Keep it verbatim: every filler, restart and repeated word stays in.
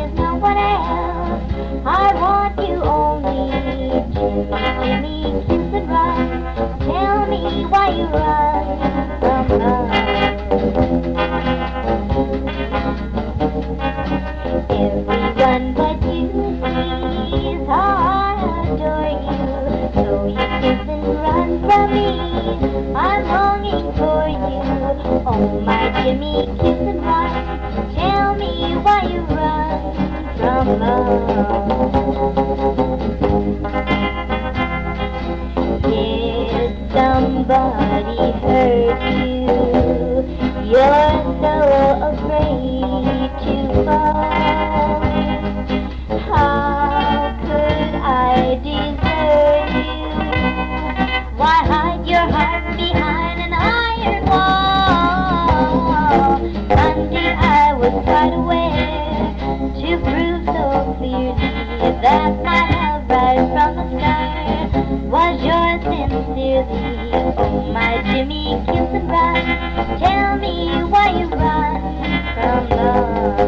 there's no one else. I want you only. Jimmy, Jimmy, kiss and run. Tell me why you run from love. Everyone but you sees how I adore you. So you kiss and run from me. I'm longing for you. Oh my Jimmy, kiss and run. Tell me why you run from love. Did somebody hurt you? You're so afraid to fall. How could I desert you? Why hide your heart behind an iron wall? Sunday I was quite aware to prove so clearly that my love right from the start was yours sincerely. Oh my Jimmy, kiss and run. Tell me why you run from love.